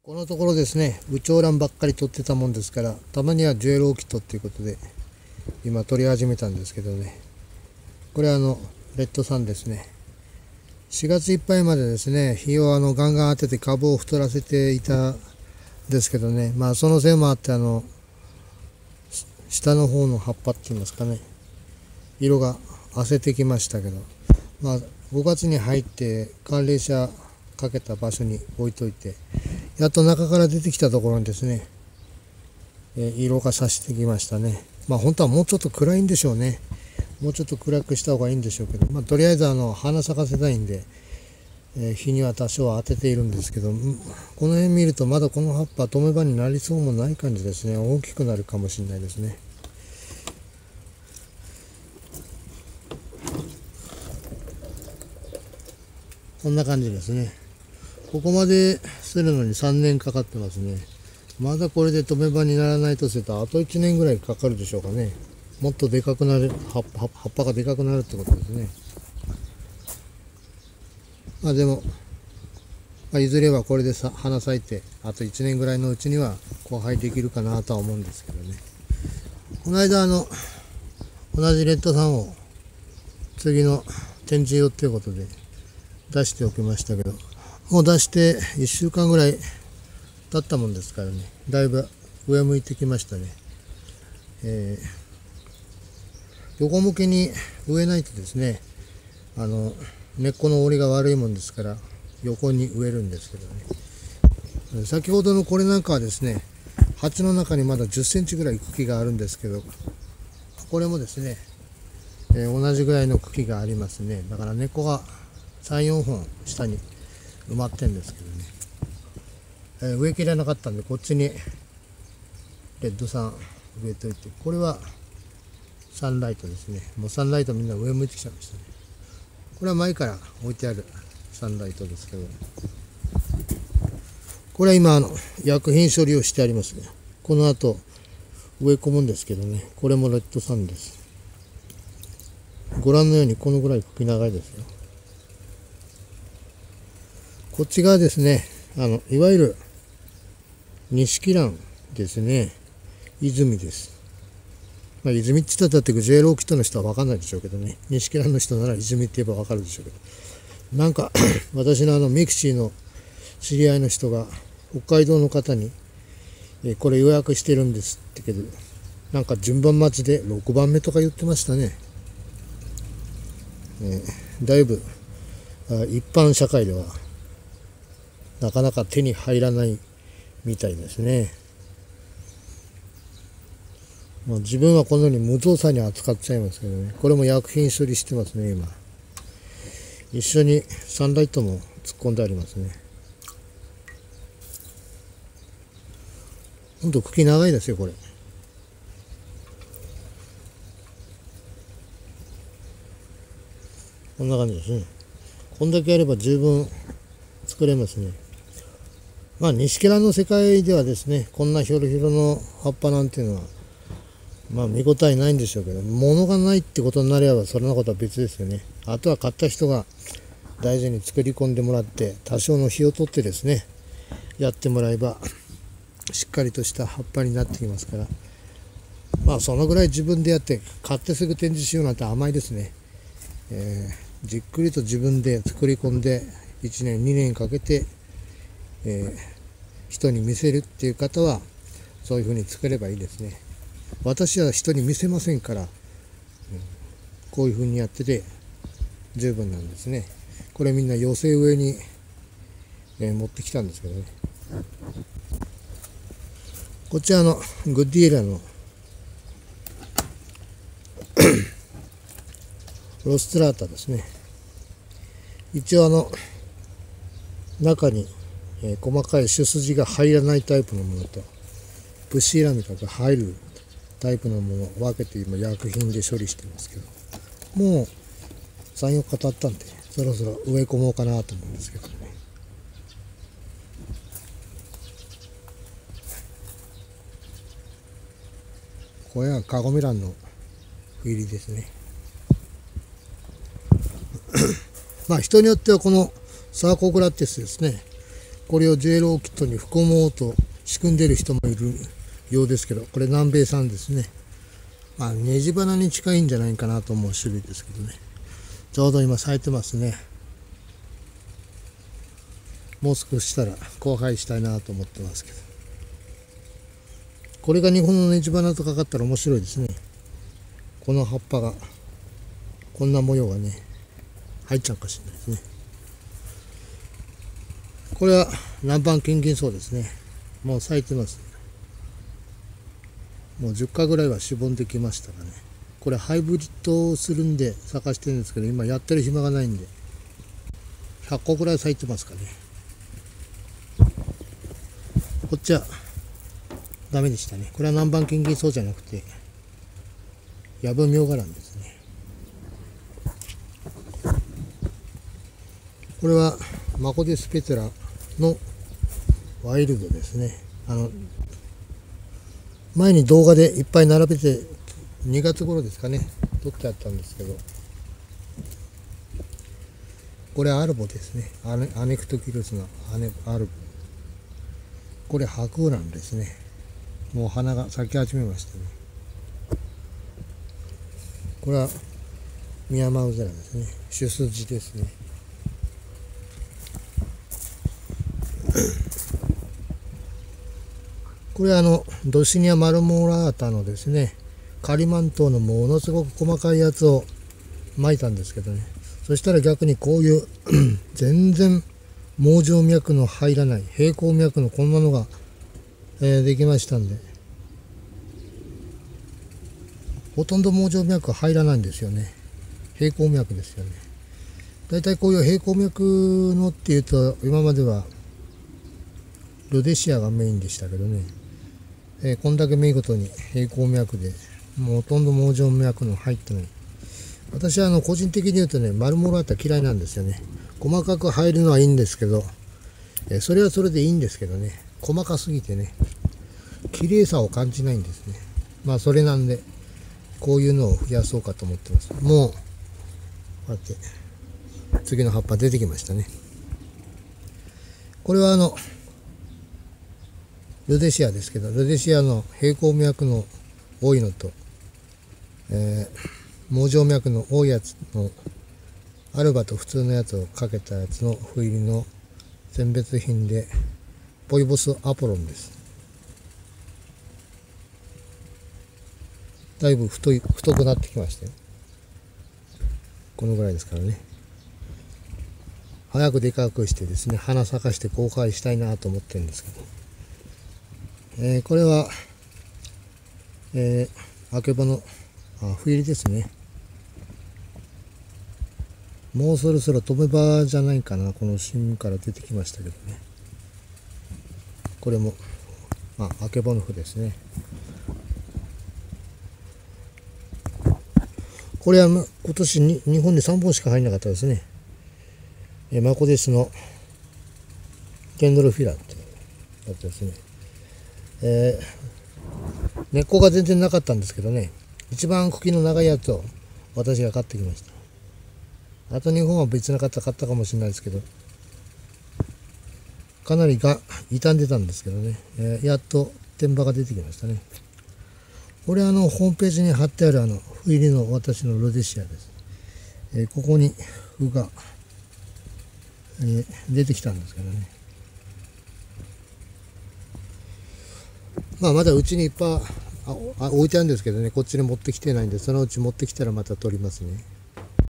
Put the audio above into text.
このところですね、ウチョウランばっかり取ってたもんですから、たまにはジュエルオーキッドっていうことで、今取り始めたんですけどね。これはレッドサンですね。4月いっぱいまでですね、日をガンガン当てて株を太らせていたんですけどね、まあそのせいもあって下の方の葉っぱって言いますかね、色が褪せてきましたけど、まあ5月に入って寒冷車かけた場所に置いといて、やっと中から出てきたところにですね、色がさしてきましたね。まあ本当はもうちょっと暗いんでしょうね。もうちょっと暗くした方がいいんでしょうけど、まあとりあえず花咲かせたいんで、日には多少当てているんですけど、この辺見るとまだこの葉っぱ止め葉になりそうもない感じですね。大きくなるかもしれないですね。こんな感じですね。ここまでするのに3年かかってますね。まだこれで止め葉にならないとすると、あと1年ぐらいかかるでしょうかね。もっとでかくなる、葉っぱがでかくなるってことですね。まあでも、いずれはこれで花咲いて、あと1年ぐらいのうちには交配できるかなとは思うんですけどね。この間同じレッドサンを次の展示用っていうことで出しておきましたけど、もう出して1週間ぐらい経ったもんですからね、だいぶ上向いてきましたね。横向きに植えないとですね、根っこの折りが悪いもんですから横に植えるんですけどね。先ほどのこれなんかはですね、鉢の中にまだ10センチぐらい茎があるんですけど、これもですね、同じぐらいの茎がありますね。だから根っこが3、4本下に埋まってんですけどね、植え切れなかったんでこっちにレッドサン植えといて、これはサンライトですね。もうサンライトみんな上向いてきちゃいましたね。これは前から置いてあるサンライトですけど、これは今薬品処理をしてありますね。この後植え込むんですけどね、これもレッドサンです。ご覧のようにこのぐらい茎長いですよ。こっち側ですね、いわゆる錦蘭ですね。泉です。まあ、泉って言ったらだってジュエルオーキッドの人は分かんないでしょうけどね。錦蘭の人なら泉って言えば分かるでしょうけど。なんか私のミクシーの知り合いの人が北海道の方に、これ予約してるんですってけど、なんか順番待ちで6番目とか言ってましたね。だいぶ一般社会ではなかなか手に入らないみたいですね。もう自分はこのように無造作に扱っちゃいますけどね。これも薬品処理してますね、今。一緒にサンライトも突っ込んでありますね。ほんと茎長いですよ、これ。こんな感じですね。こんだけやれば十分作れますね。まあ、錦蘭の世界ではですね、こんなひょろひょろの葉っぱなんていうのは、まあ見応えないんでしょうけど、物がないってことになればそんなことは別ですよね。あとは買った人が大事に作り込んでもらって、多少の火を取ってですね、やってもらえばしっかりとした葉っぱになってきますから、まあそのぐらい自分でやって買ってすぐ展示しようなんて甘いですね。じっくりと自分で作り込んで1年2年かけて、人に見せるっていう方はそういうふうに作ればいいですね。私は人に見せませんから、こういうふうにやってて十分なんですね。これみんな寄せ植えに、持ってきたんですけどね。こっちはグッディエラのロストラータですね。一応中に、細かい種筋が入らないタイプのものとブッシーラミカが入るタイプのものを分けて今薬品で処理してますけど、もう3、4日経ったんでそろそろ植え込もうかなと思うんですけどね。これはカゴメランの斑入りですね。まあ人によってはこのサーコグラティスですね、 これを J ローキットに含もうと仕組んでる人もいるようですけど、これ南米産ですね。まあネジ花に近いんじゃないかなと思う種類ですけどね。ちょうど今咲いてますね。もう少ししたら交配したいなと思ってますけど、これが日本のネジ花とかかったら面白いですね。この葉っぱがこんな模様がね入っちゃうかしれないですね。これは南蛮金銀草ですね。もう咲いてます。もう10回ぐらいはしぼんできましたかね。これハイブリッドするんで咲かしてるんですけど、今やってる暇がないんで100個ぐらい咲いてますかね。こっちはダメでしたね。これは南蛮金銀草じゃなくてヤブミョウガランですね。これはマコデスペテラのワイルドですね。前に動画でいっぱい並べて2月頃ですかね撮ってあったんですけど、これアルボですね。アネクトキルスのアルボ。これハクーランですね。もう花が咲き始めましたね。これはミヤマウゼラですね。種筋ですね。これはドシニアマルモラータのですね、カリマン島のものすごく細かいやつを巻いたんですけどね。そしたら逆にこういう全然網状脈の入らない平行脈のこんなのが、できましたんで、ほとんど網状脈入らないんですよね。平行脈ですよね。だいたいこういう平行脈のっていうと今まではロデシアがメインでしたけどね、こんだけ見事に平行脈でもうほとんど網状脈の入ってない。私は個人的に言うとね、マルモラータ嫌いなんですよね。細かく入るのはいいんですけど、それはそれでいいんですけどね、細かすぎてね綺麗さを感じないんですね。まあそれなんでこういうのを増やそうかと思ってます。もうこうやって次の葉っぱ出てきましたね。これはルデシアですけど、ルデシアの平行脈の多いのと、網状脈の多いやつのアルバと普通のやつをかけたやつの斑入りの選別品でポイボスアポロンです。だいぶ太くなってきましたよ。このぐらいですからね。早くでかくしてですね、花咲かして公開したいなと思ってるんですけど、これは、あけぼの斑入りですね。もうそろそろ止め場じゃないかな。この芯から出てきましたけどね。これもあけぼの斑ですね。これは今年に日本に3本しか入らなかったですね。マコデスのケンドルフィラってやつですね。根っこが全然なかったんですけどね、一番茎の長いやつを私が買ってきました。あと2本は別の方買ったかもしれないですけど、かなり傷んでたんですけどね、やっと天場が出てきましたね。これはホームページに貼ってある斑入りの私のロデシアです。ここに斑が、出てきたんですけどね。まだうちにいっぱい置いてあるんですけどね、こっちに持ってきてないんで、そのうち持ってきたらまた取りますね。